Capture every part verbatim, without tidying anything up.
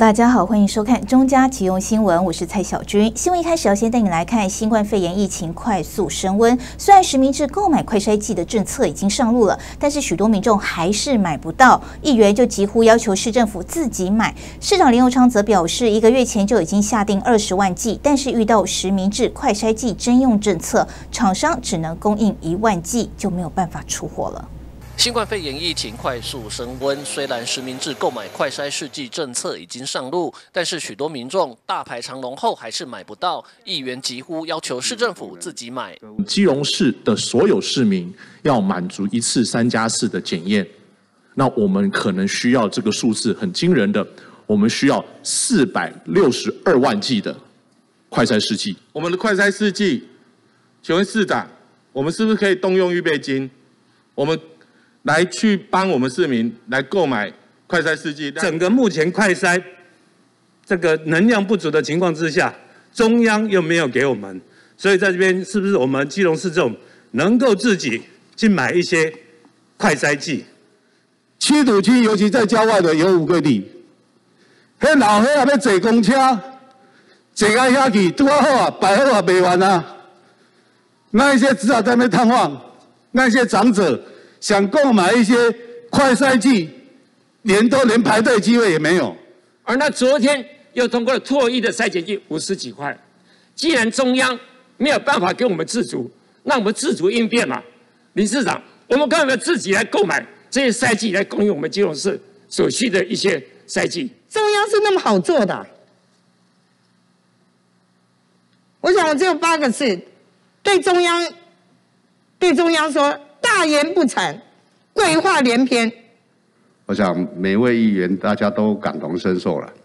大家好，欢迎收看中嘉即用新闻，我是蔡小军。新闻一开始要先带你来看新冠肺炎疫情快速升温。虽然实名制购买快筛剂的政策已经上路了，但是许多民众还是买不到，议员就疾呼要求市政府自己买。市长林右昌则表示，一个月前就已经下定二十万剂，但是遇到实名制快筛剂征用政策，厂商只能供应一万剂，就没有办法出货了。 新冠肺炎疫情快速升温，虽然实名制购买快筛试剂政策已经上路，但是许多民众大排长龙后还是买不到。议员疾呼要求市政府自己买。 基隆市的所有市民要满足一次三加四的检验，那我们可能需要这个数字很惊人的，我们需要四百六十二万剂的快筛试剂。 我们的快筛试剂，请问市长，我们是不是可以动用预备金？我们 来去帮我们市民来购买快筛试剂。 整个目前快筛这个能量不足的情况之下，中央又没有给我们，所以在这边是不是我们基隆市政府能够自己去买一些快筛剂？ 七堵区尤其在郊外的有五个里，迄老伙仔要坐公车，坐到遐去，拄啊好啊，摆好啊，卖完啊。那一些只好在那边探望，那些长者 想购买一些快筛剂，连都连排队机会也没有。 而那昨天又通过了唾液的筛检剂五十几块，既然中央没有办法给我们自主，那我们自主应变嘛。林市长，我们干嘛自己来购买这些筛剂来供应我们基隆市所需的一些筛剂？ 中央是那么好做的？我想我只有八个字，对中央，对中央说。 大言不惭，鬼话连篇。 我想每位议员大家都感同身受了。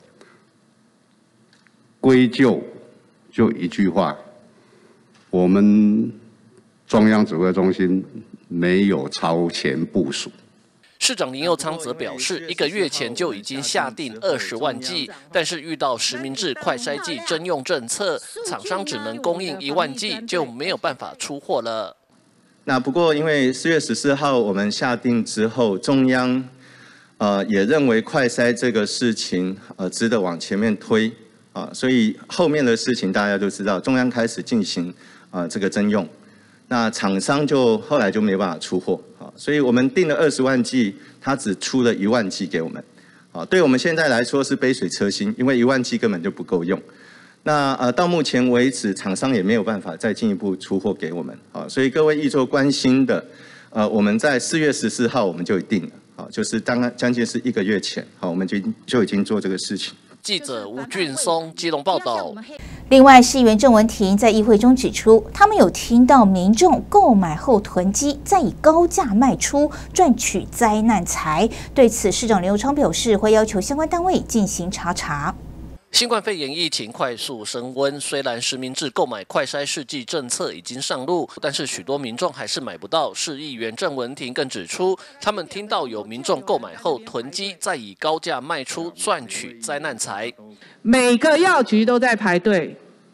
归咎就一句话：我们中央指挥中心没有超前部署。 市长林右昌则表示，一个月前就已经下定二十万剂，但是遇到实名制快筛剂征用政策，厂商只能供应一万剂，就没有办法出货了。 那不过，因为四月十四号我们下定之后，中央呃也认为快筛这个事情呃值得往前面推啊，所以后面的事情大家都知道，中央开始进行啊这个征用，那厂商就后来就没办法出货啊，所以我们定了二十万剂，他只出了一万剂给我们啊，对我们现在来说是杯水车薪，因为一万剂根本就不够用。 那呃，到目前为止，厂商也没有办法再进一步出货给我们啊，所以各位议座关心的，呃，我们在四月十四号我们就定了啊，就是当将近是一个月前，好，我们就就已经做这个事情。 记者吴俊松基隆报道。 另外，市议员郑文婷在议会中指出，他们有听到民众购买后囤积，再以高价卖出，赚取灾难财。对此，市长林右昌表示，会要求相关单位进行查查。 新冠肺炎疫情快速升温，虽然实名制购买快筛试剂政策已经上路，但是许多民众还是买不到。市议员郑文婷更指出，他们听到有民众购买后囤积，再以高价卖出，赚取灾难财。 每个药局都在排队，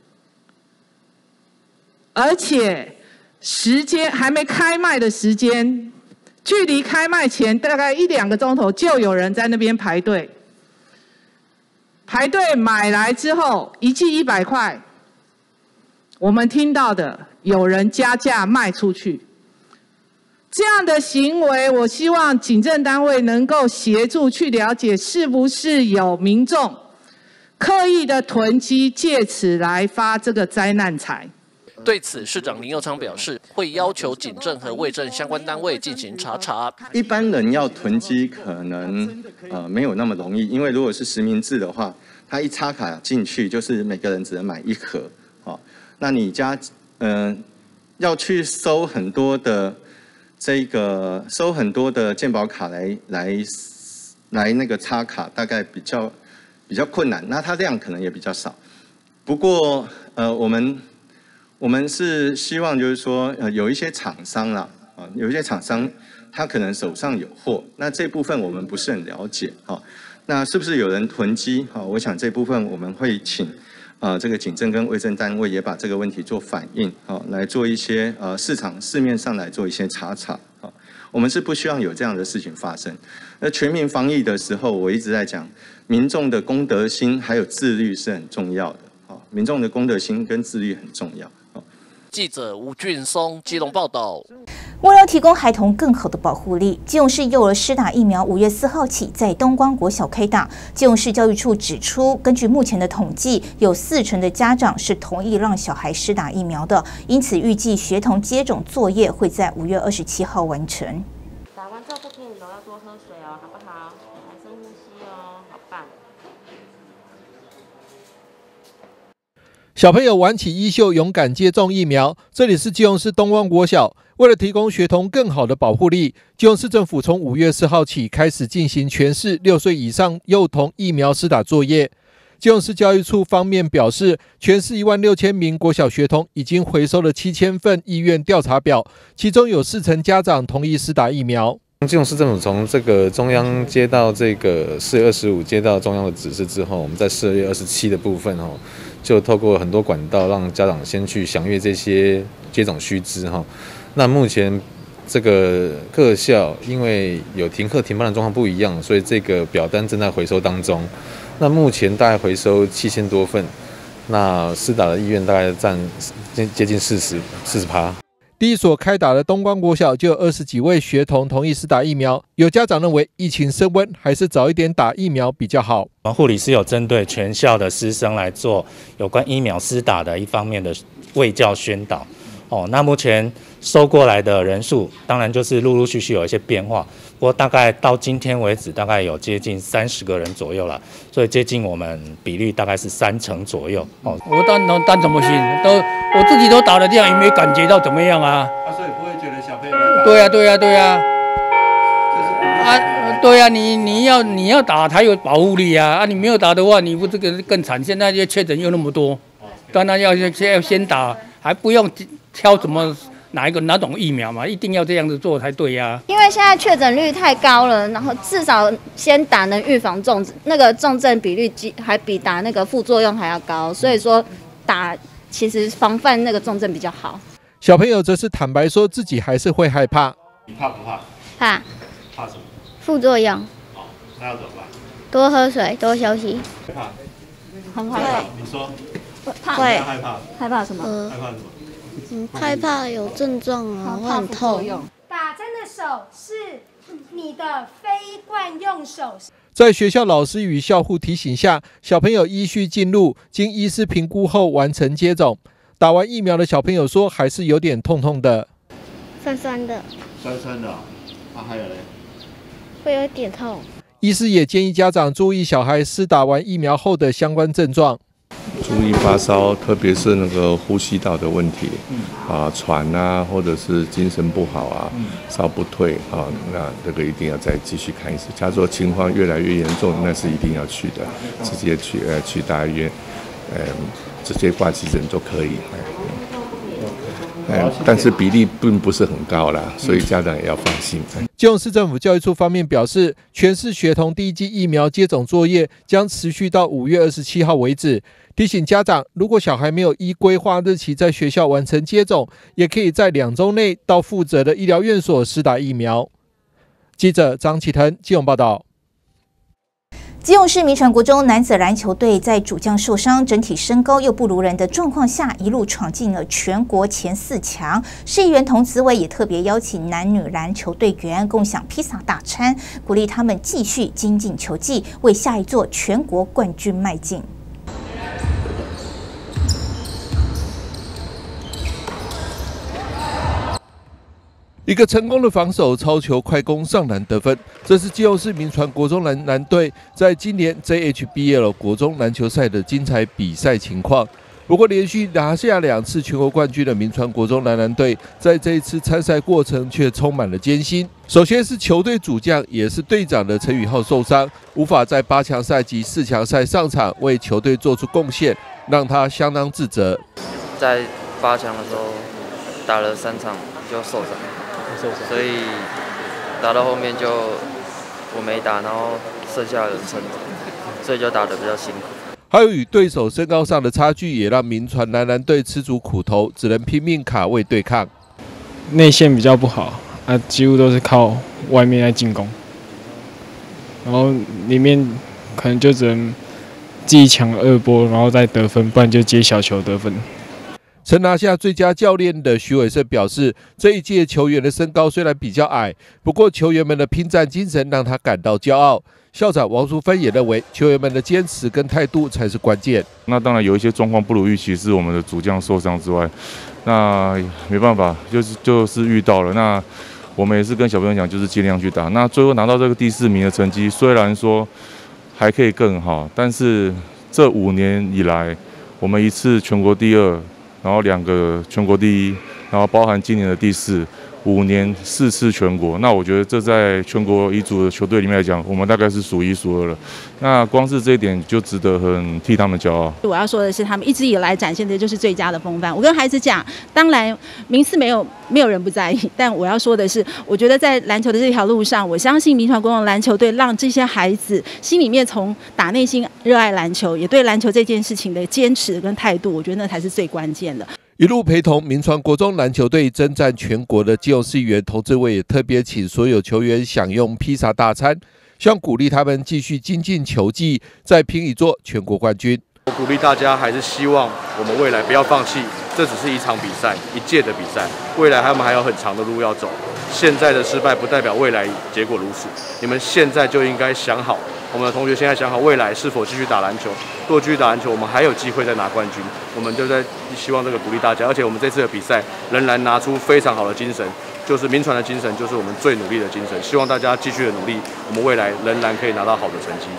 而且时间还没开卖的时间，距离开卖前大概一两个钟头，就有人在那边排队。 排队买来之后，一剂一百块。我们听到的有人加价卖出去，这样的行为，我希望警政单位能够协助去了解，是不是有民众刻意的囤积，借此来发这个灾难财。 对此，市长林右昌表示，会要求警政和卫政相关单位进行查查。 一般人要囤积可能呃没有那么容易，因为如果是实名制的话，他一插卡进去就是每个人只能买一盒，哦，那你家嗯、呃、要去收很多的这个收很多的健保卡来来来那个插卡，大概比较比较困难，那它量可能也比较少。不过呃我们。 我们是希望，就是说，呃，有一些厂商啦，啊，有一些厂商他可能手上有货，那这部分我们不是很了解，啊，那是不是有人囤积？啊，我想这部分我们会请，呃，这个警政跟卫生单位也把这个问题做反映，啊，来做一些呃市场市面上来做一些查查，啊。 我们是不希望有这样的事情发生。那全民防疫的时候，我一直在讲，民众的公德心还有自律是很重要的。好，民众的公德心跟自律很重要。 记者吴俊松基隆报道。 为了提供孩童更好的保护力，基隆市幼儿施打疫苗五月四号起在东光国小开打。基隆市教育处指出，根据目前的统计，有四成的家长是同意让小孩施打疫苗的，因此预计学童接种作业会在五月二十七号完成。 打完之后不可以揉，要多喝水哦，好不好？深呼吸哦，好棒。 小朋友挽起衣袖，勇敢接种疫苗。这里是基隆市东光国小，为了提供学童更好的保护力，基隆市政府从五月四号起开始进行全市六岁以上幼童疫苗施打作业。基隆市教育处方面表示，全市一万六千名国小学童已经回收了七千份意愿调查表，其中有四成家长同意施打疫苗。 基隆市政府从这个中央接到这个四月二十五接到中央的指示之后，我们在四月二十七的部分哦，就透过很多管道让家长先去详阅这些接种须知哈。那目前这个各校因为有停课停班的状况不一样，所以这个表单正在回收当中。那目前大概回收七千多份，那施打的意愿大概占接近四十四十趴。 第一所开打的东光国小就有二十几位学童同意施打疫苗，有家长认为疫情升温，还是早一点打疫苗比较好。 我们护理师有针对全校的师生来做有关疫苗施打的一方面的卫教宣导。哦，那目前收过来的人数，当然就是陆陆续续有一些变化，不过大概到今天为止，大概有接近三十个人左右了，所以接近我们比率大概是三成左右。哦， 我当当当怎么行？都我自己都打了这样，也没感觉到怎么样啊。 啊，所以不会觉得小朋友。 对呀、啊，对呀、啊，对呀、啊。啊，对呀、啊，你你要你要打才有保护力啊！啊，你没有打的话，你不这个更惨。现在这些确诊又那么多，当然要先要先打，还不用挑什么哪一个哪种疫苗嘛，一定要这样子做才对呀、啊。 因为现在确诊率太高了，然后至少先打能预防重那个重症比率还比打那个副作用还要高，所以说打其实防范那个重症比较好。 小朋友则是坦白说自己还是会害怕。 你怕不怕？ 怕。 怕什么？ 副作用。 哦，那要怎么办？ 多喝水，多休息。 怕。 很害怕。 你说。 怕。 会。害怕。 害怕什么？ 呃、害怕什么？ 嗯，害怕有症状啊，会很痛。 打针的手是你的非惯用手。 在学校老师与校护提醒下，小朋友依序进入，经医师评估后完成接种。打完疫苗的小朋友说，还是有点痛痛的， 酸酸的， 酸酸的、哦。啊，还有嘞， 会有点痛。 医师也建议家长注意小孩施打完疫苗后的相关症状。 注意发烧，特别是那个呼吸道的问题，啊，喘啊，或者是精神不好啊，烧不退啊，那这个一定要再继续看医生。假如说情况越来越严重，那是一定要去的，直接去呃去大医院，呃，直接挂急诊都可以。嗯，但是比例并不是很高啦，所以家长也要放心。 基隆市政府教育处方面表示，全市学童第一剂疫苗接种作业将持续到五月二十七号为止。提醒家长，如果小孩没有依规划日期在学校完成接种，也可以在两周内到负责的医疗院所施打疫苗。记者张启腾基隆报道。 基隆市民传国中男子篮球队在主将受伤、整体身高又不如人的状况下，一路闯进了全国前四强。市议员童子伟也特别邀请男女篮球队员共享披萨大餐，鼓励他们继续精进球技，为下一座全国冠军迈进。 一个成功的防守，超球快攻上篮得分，这是基隆市民传国中篮篮队在今年 J H B L 国中篮球赛的精彩比赛情况。不过，连续拿下两次全国冠军的民传国中篮篮队，在这一次参赛过程却充满了艰辛。首先是球队主将也是队长的陈宇浩受伤，无法在八强赛及四强赛上场为球队做出贡献，让他相当自责。 在八强的时候打了三场就受伤。所以打到后面就我没打，然后剩下的人撑着，所以就打得比较辛苦。 还有与对手身高上的差距，也让民传男篮队吃足苦头，只能拼命卡位对抗。 内线比较不好， 啊，几乎都是靠外面来进攻，然后里面可能就只能自己抢二波，然后再得分，不然就接小球得分。 曾拿下最佳教练的许伟胜表示，这一届球员的身高虽然比较矮，不过球员们的拼战精神让他感到骄傲。校长王淑芬也认为，球员们的坚持跟态度才是关键。 那当然有一些状况不如预期，是我们的主将受伤之外，那没办法，就是就是遇到了。那我们也是跟小朋友讲，就是尽量去打。那最后拿到这个第四名的成绩，虽然说还可以更好，但是这五年以来，我们一次全国第二。然后两个全国第一，然后包含今年的第四，五年四次全国。那我觉得这在全国乙组的球队里面来讲，我们大概是数一数二了。那光是这一点就值得很替他们骄傲。 我要说的是，他们一直以来展现的就是最佳的风范。我跟孩子讲，当然名次没有没有人不在意，但我要说的是，我觉得在篮球的这条路上，我相信民传国中篮球队让这些孩子心里面从打内心热爱篮球，也对篮球这件事情的坚持跟态度，我觉得那才是最关键的。 一路陪同民传国中篮球队征战全国的基隆市议员童志伟也特别请所有球员享用披萨大餐，希望鼓励他们继续精进球技，再拼一座全国冠军。 我鼓励大家，还是希望我们未来不要放弃，这只是一场比赛，一届的比赛，未来他们还有很长的路要走。现在的失败不代表未来结果如此，你们现在就应该想好，我们的同学现在想好未来是否继续打篮球。如果继续打篮球，我们还有机会再拿冠军。我们就在希望这个鼓励大家，而且我们这次的比赛仍然拿出非常好的精神，就是民传的精神，就是我们最努力的精神。希望大家继续的努力，我们未来仍然可以拿到好的成绩。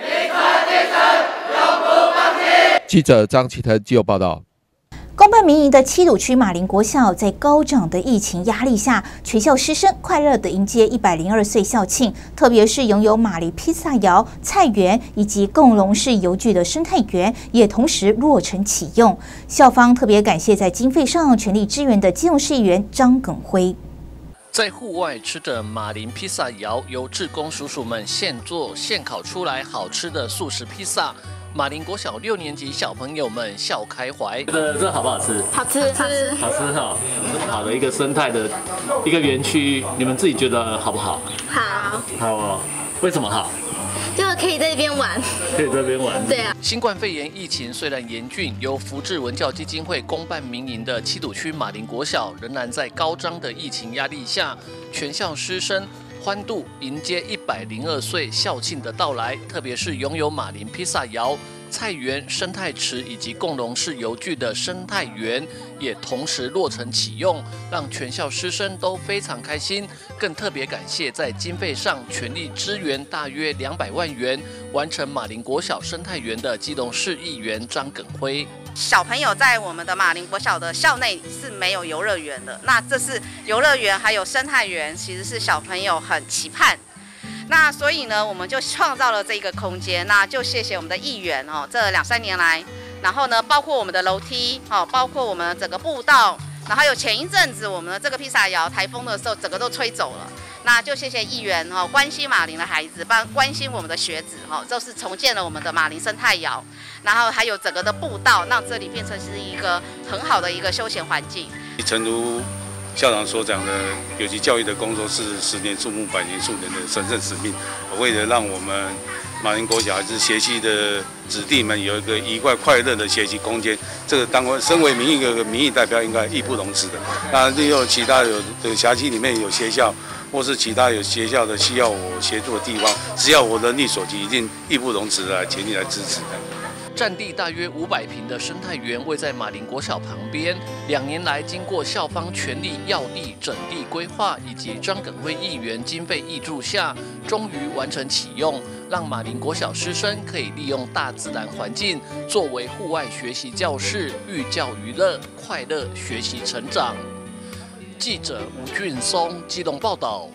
记者张启腾记者报道。 公办民营的七堵区马林国小，在高涨的疫情压力下，全校师生快乐地迎接一百零二岁校庆。特别是拥有马林披萨窑、菜园以及共荣式油具的生态园，也同时落成启用。校方特别感谢在经费上全力支援的基隆市议员张耿辉。 在户外吃着马林披萨窑，由志工叔叔们现做现烤出来好吃的素食披萨。马林国小六年级小朋友们笑开怀。 这这好不好吃？ 好吃，好吃， 好吃哈！这么好的一个生态的一个园区，你们自己觉得好不好？ 好。 好哦。为什么好？ 就可以在这边玩。 可以在这边玩。 对啊。 新冠肺炎疫情虽然严峻，由福智文教基金会公办民营的七堵区马林国小，仍然在高涨的疫情压力下，全校师生欢度迎接一百零二岁校庆的到来，特别是拥有马林披萨窑、菜园、生态池以及共荣式油具的生态园，也同时落成启用，让全校师生都非常开心。更特别感谢在经费上全力支援大约两百万元，完成马林国小生态园的基隆市议员张耿辉。 小朋友在我们的马林国小的校内是没有游乐园的，那这是游乐园还有生态园，其实是小朋友很期盼。那所以呢，我们就创造了这个空间，那就谢谢我们的议员哦，这两三年来，然后呢，包括我们的楼梯哦，包括我们整个步道，然后还有前一阵子我们的这个披萨窑台风的时候，整个都吹走了。那就谢谢议员哦，关心马林的孩子，帮关心我们的学子哈，就是重建了我们的马林生态窑，然后还有整个的步道，让这里变成是一个很好的一个休闲环境。 诚如校长所讲的，有机教育的工作是十年树木，百年树人的神圣使命。为了让我们马林国小孩子学习的子弟们有一个愉快快乐的学习空间，这个当身为民意的民意代表应该义不容辞的。那利用其他有这个辖区里面有学校，或是其他有学校的需要我协助的地方，只要我能力所及，一定义不容辞的来全力来支持的。 占地大约五百坪的生态园位在马林国小旁边。两年来，经过校方全力要地、整地规划以及张耿辉议员经费挹注下，终于完成启用，让马林国小师生可以利用大自然环境作为户外学习教室，寓教于乐，快乐学习成长。记者吴俊松基隆报道。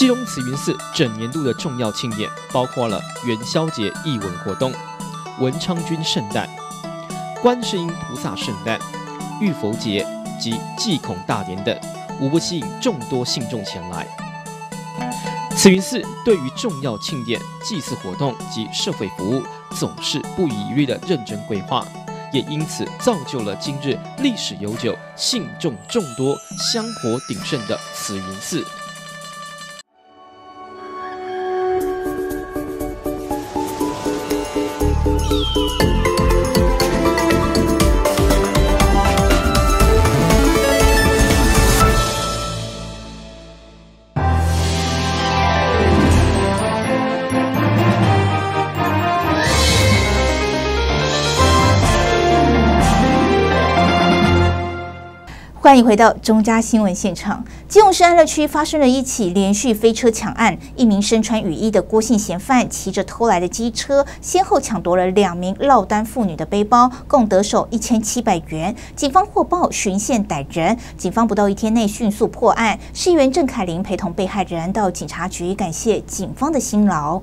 隆慈云寺整年度的重要庆典包括了元宵节艺文活动、文昌君圣诞、观世音菩萨圣诞、浴佛节及祭孔大典等，无不吸引众多信众前来。慈云寺对于重要庆典、祭祀活动及社会服务，总是不遗余力的认真规划，也因此造就了今日历史悠久、信众众多、香火鼎盛的慈云寺。 欢迎回到中嘉新闻现场。基隆市安乐区发生了一起连续飞车抢案，一名身穿雨衣的郭姓嫌犯骑着偷来的机车，先后抢夺了两名落单妇女的背包，共得手一千七百元。警方获报循线逮人，警方不到一天内迅速破案。市议员郑凯琳陪同被害人到警察局，感谢警方的辛劳。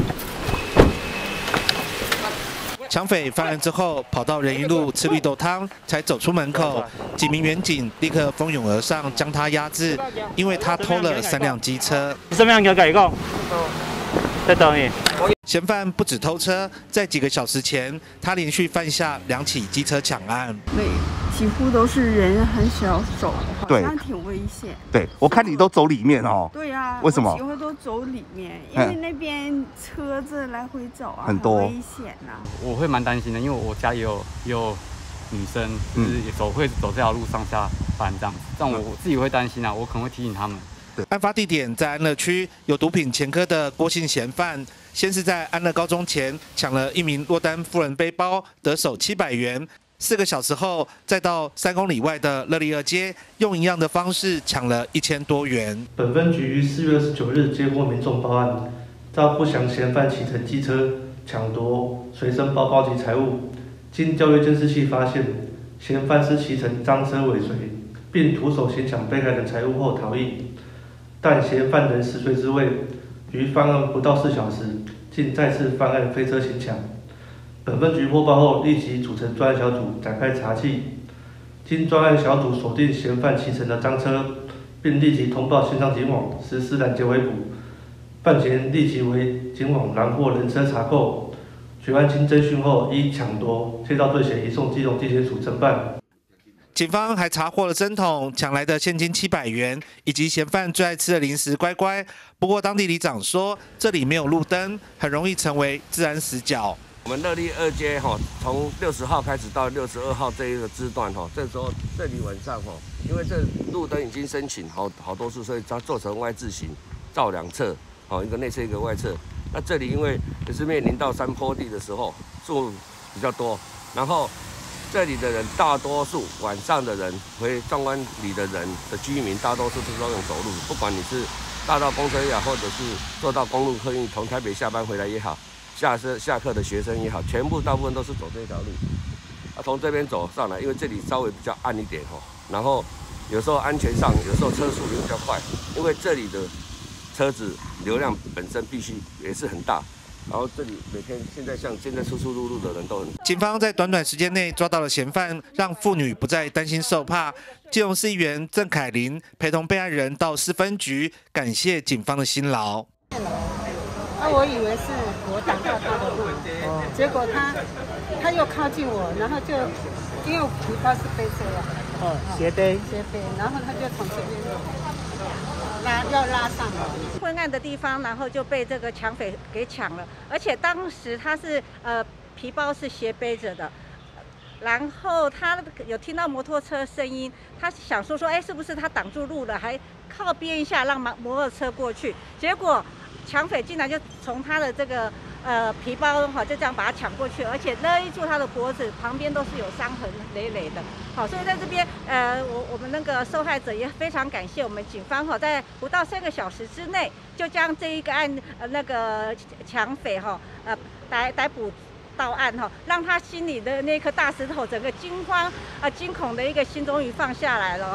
抢匪犯案之后，跑到仁义路吃绿豆汤，才走出门口，几名员警立刻蜂拥而上，将他压制，因为他偷了三辆机车。 什么样嘅改告？在等你。 嫌犯不止偷车，在几个小时前，他连续犯下两起机车抢案。 每几乎都是人很少走，好对像挺危险。 对，我看你都走里面哦。 对啊， 为什么？ 我几乎都走里面，因为那边车子来回走啊， 很多危险啊。 我会蛮担心的，因为我家也有也有女生，就是也走会走这条路上下班这样子，但我我自己会担心啊，我可能会提醒他们。 案发地点在安乐区，有毒品前科的郭姓嫌犯，先是在安乐高中前抢了一名落单妇人背包，得手七百元。四个小时后，再到三公里外的乐利二街，用一样的方式抢了一千多元。 本分局于四月二十九日接获民众报案，遭不详嫌犯骑乘机车抢夺随身包包及财物。经调阅监视器发现，嫌犯是骑乘赃车尾随，并徒手行抢被害人财物后逃逸。但嫌犯仍食髓知味，于犯案不到四小时，竟再次犯案飞车行抢。本分局获报后，立即组成专案小组展开查缉。经专案小组锁定嫌犯骑乘的赃车，并立即通报线上警网实施拦截围捕。犯嫌立即为警网拦获人车查扣。全案经侦讯后，依抢夺、窃盗罪嫌移送基隆地检署侦办。 警方还查获了针筒、抢来的现金七百元，以及嫌犯最爱吃的零食乖乖。不过，当地里长说，这里没有路灯，很容易成为治安死角。 我们乐利二街哈，从六十号开始到六十二号这一个支段哈，这时候这里晚上哈，因为这路灯已经申请好好多次，所以它做成 Y 字形，照两侧，好一个内侧一个外侧。那这里因为也是面临到山坡地的时候，树比较多，然后。这里的人大多数晚上的人回壮湾里的人的居民，大多数都是用走路，不管你是大道公车也好，或者是坐到公路客运从台北下班回来也好，下车下课的学生也好，全部大部分都是走这条路。啊，从这边走上来，因为这里稍微比较暗一点哈，然后有时候安全上，有时候车速也比较快，因为这里的车子流量本身必须也是很大。然后这里每天现在像现在出出入入的人都很。 警方在短短时间内抓到了嫌犯，让妇女不再担心受怕。基隆市议员郑凯琳陪同被害人到市分局，感谢警方的辛劳。 啊，我以为是我挡到他的路，结果他他又靠近我，然后就因为我皮包是背这样，哦，斜背斜背，然后他就从这边。拉要拉上了， 昏暗的地方，然后就被这个抢匪给抢了，而且当时他是呃皮包是斜背着的，然后他有听到摩托车声音，他想说说，哎，是不是他挡住路了，还靠边一下让摩托车过去，结果抢匪竟然就从他的这个呃皮包哈就这样把他抢过去，而且勒住他的脖子，旁边都是有伤痕累累的。好，所以在这边呃我我们那个受害者也非常感谢我们警方哈，在不到三个小时之内就将这一个案呃那个抢匪哈呃逮逮捕到案哈，让他心里的那颗大石头整个惊慌啊惊恐的一个心终于放下来了哦。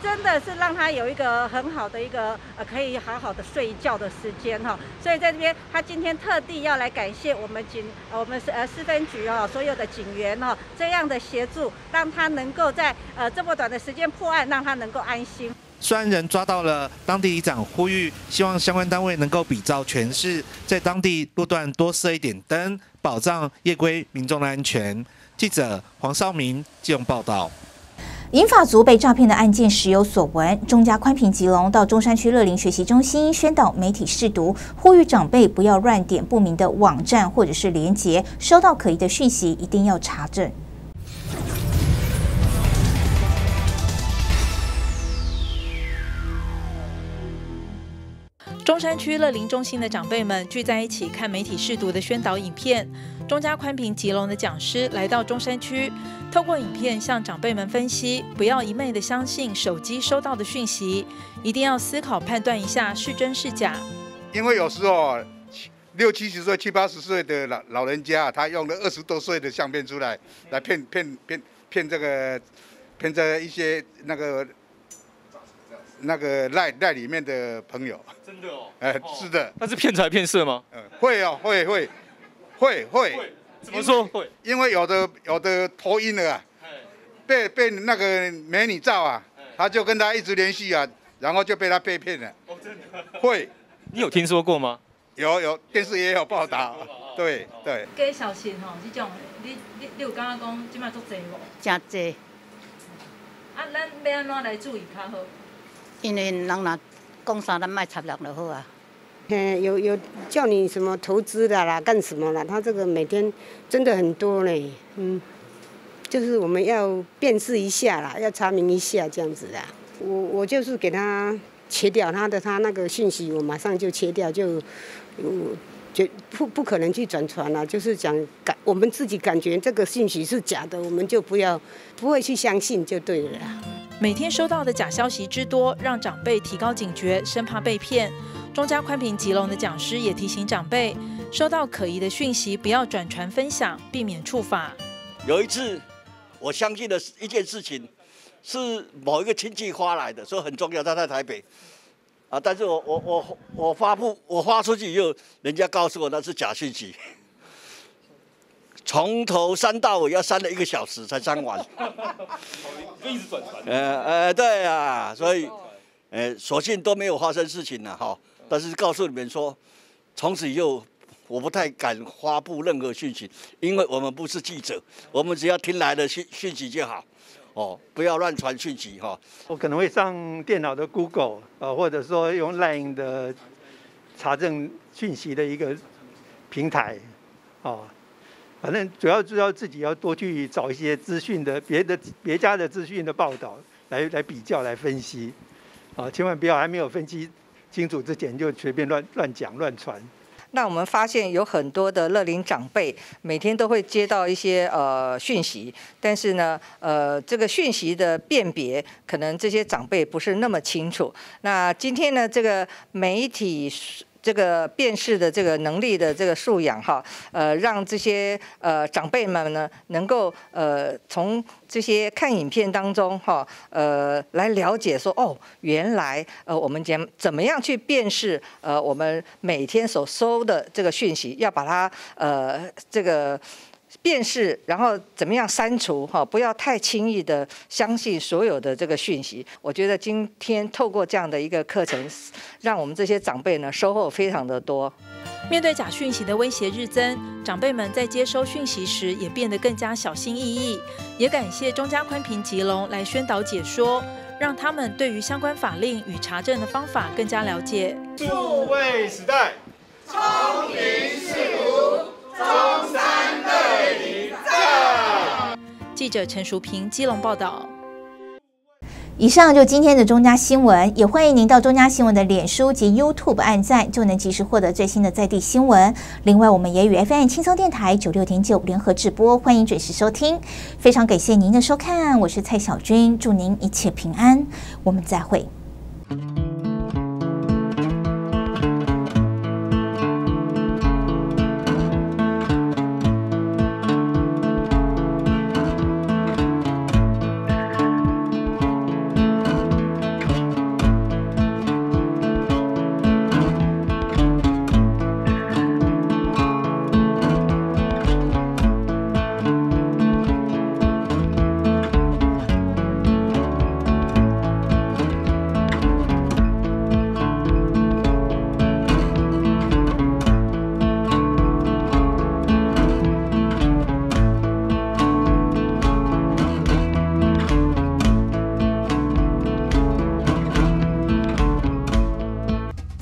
真的是让他有一个很好的一个呃可以好好的睡一觉的时间哈。所以在这边，他今天特地要来感谢我们警呃我们是呃市分局哦所有的警员哈这样的协助，让他能够在呃这么短的时间破案，让他能够安心。 虽然人抓到了，当地里长呼吁，希望相关单位能够比照全市，在当地路段多设一点灯，保障夜归民众的安全。记者黄少明基隆报道。 银发族被诈骗的案件时有所闻，中嘉宽屏吉隆到中山区乐龄学习中心宣导媒体识读，呼吁长辈不要乱点不明的网站或者是连结，收到可疑的讯息一定要查证。 中山区乐龄中心的长辈们聚在一起看媒体识读的宣导影片。中嘉宽屏吉隆的讲师来到中山区，透过影片向长辈们分析，不要一昧的相信手机收到的讯息，一定要思考判断一下是真是假。 因为有时候六七十岁、七八十岁的老老人家，他用了二十多岁的相片出来，来骗骗骗骗这个骗这一些那个。那个赖赖里面的朋友， 真的哦， 哎、呃，是的， 那是骗财骗色吗？ 嗯、呃，会哦，会会会会， 怎么说会？ 因为有的有的投音了啊，被被那个美女照啊，他就跟他一直联系啊，然后就被他被骗了。 哦，真的？ 会， 你有听说过吗？ 有有，电视也有报道，对对。 假消息吼，这种你你你有感觉讲即摆足济无？ 真济。 啊，咱要安怎来注意较好？ 因为人若讲啥，咱卖插入就好啊。 嗯，有有叫你什么投资的啦，干什么啦？他这个每天真的很多嘞，嗯，就是我们要辨识一下啦，要查明一下这样子啦。我我就是给他切掉他的他那个讯息，我马上就切掉，就嗯就不不可能去转传啦。就是讲感我们自己感觉这个讯息是假的，我们就不要不会去相信就对了啦。 每天收到的假消息之多，让长辈提高警觉，生怕被骗。中嘉宽屏吉隆的讲师也提醒长辈，收到可疑的讯息不要转传分享，避免触法。 有一次，我相信的一件事情，是某一个亲戚发来的，说很重要，他在台北，啊，但是我我我我发布我发出去以后，人家告诉我那是假讯息。从头删到尾要删了一个小时才删完， 一直转传。 呃呃，对啊，所以，呃，所幸都没有发生事情了哈。但是告诉你们说，从此以后我不太敢发布任何讯息，因为我们不是记者，我们只要听来的讯讯息就好，哦，不要乱传讯息哈。 我可能会上电脑的 Google， 呃，或者说用 Line 的查证讯息的一个平台，哦。反正主要是要自己要多去找一些资讯的别的别家的资讯的报道来来比较来分析，啊，千万不要还没有分析清楚之前就随便乱乱讲乱传。 那我们发现有很多的乐龄长辈每天都会接到一些呃讯息，但是呢，呃，这个讯息的辨别可能这些长辈不是那么清楚。那今天呢，这个媒体。这个辨识的这个能力的这个素养哈，呃，让这些呃长辈们呢，能够呃从这些看影片当中哈，呃来了解说哦，原来呃我们怎怎么样去辨识呃我们每天所收的这个讯息，要把它呃这个。辨识，然后怎么样删除哈？不要太轻易的相信所有的这个讯息。我觉得今天透过这样的一个课程，让我们这些长辈呢收获非常的多。 面对假讯息的威胁日增，长辈们在接收讯息时也变得更加小心翼翼。也感谢中嘉宽屏吉隆来宣导解说，让他们对于相关法令与查证的方法更加了解。 数位时代， 聪明识读。中山乐龄站。 记者陈淑平基隆报道。 以上就今天的中嘉新闻，也欢迎您到中嘉新闻的脸书及 YouTube 按赞，就能及时获得最新的在地新闻。另外，我们也与 F M 轻松电台九六点九联合直播，欢迎准时收听。非常感谢您的收看，我是蔡小君，祝您一切平安，我们再会。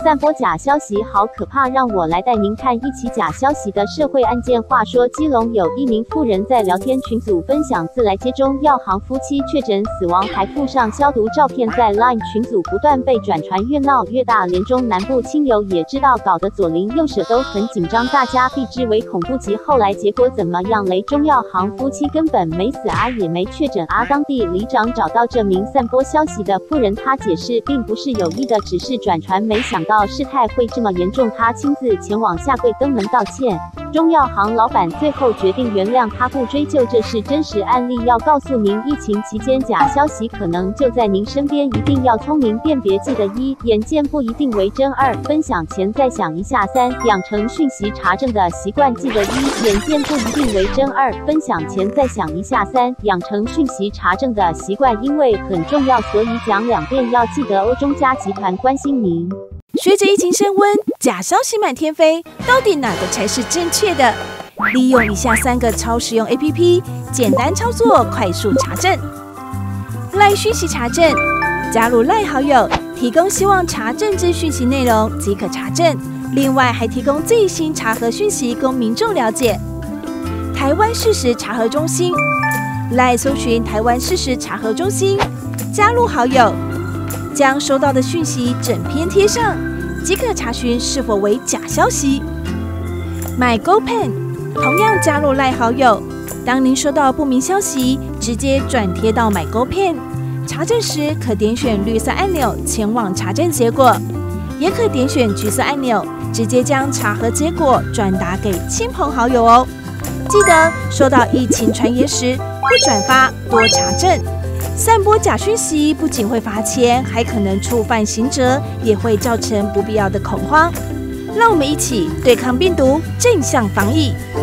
散播假消息好可怕，让我来带您看一起假消息的社会案件。话说，基隆有一名妇人在聊天群组分享自来接中药行夫妻确诊死亡，还附上消毒照片，在 LINE 群组不断被转传，越闹越大。连中南部亲友也知道，搞得左邻右舍都很紧张，大家避之为恐怖级。后来结果怎么样嘞？中药行夫妻根本没死啊，也没确诊啊。当地里长找到这名散播消息的妇人，他解释并不是有意的，只是转传，没想到事态会这么严重，他亲自前往下跪登门道歉。中药行老板最后决定原谅他，不追究，这是真实案例。要告诉您，疫情期间假消息可能就在您身边，一定要聪明辨别。记得一，眼见不一定为真；二，分享前再想一下；三，养成讯息查证的习惯。记得一，眼见不一定为真；二，分享前再想一下；三，养成讯息查证的习惯，因为很重要，所以讲两遍。要记得哦。中嘉集团关心您。 随着疫情升温，假消息满天飞，到底哪个才是正确的？利用以下三个超实用 A P P， 简单操作，快速查证。LINE 讯息查证，加入 LINE 好友，提供希望查证之讯息内容即可查证。另外还提供最新查核讯息供民众了解。台湾事实查核中心 ，LINE 搜寻台湾事实查核中心，加入好友。将收到的讯息整篇贴上，即可查询是否为假消息。MyGoPen 同样加入LINE好友，当您收到不明消息，直接转贴到 MyGoPen， 查证时可点选绿色按钮前往查证结果，也可点选橘色按钮，直接将查核结果转达给亲朋好友哦。记得收到疫情传言时，不转发，多查证。散播假讯息不仅会罚钱，还可能触犯刑责，也会造成不必要的恐慌。让我们一起对抗病毒，正向防疫。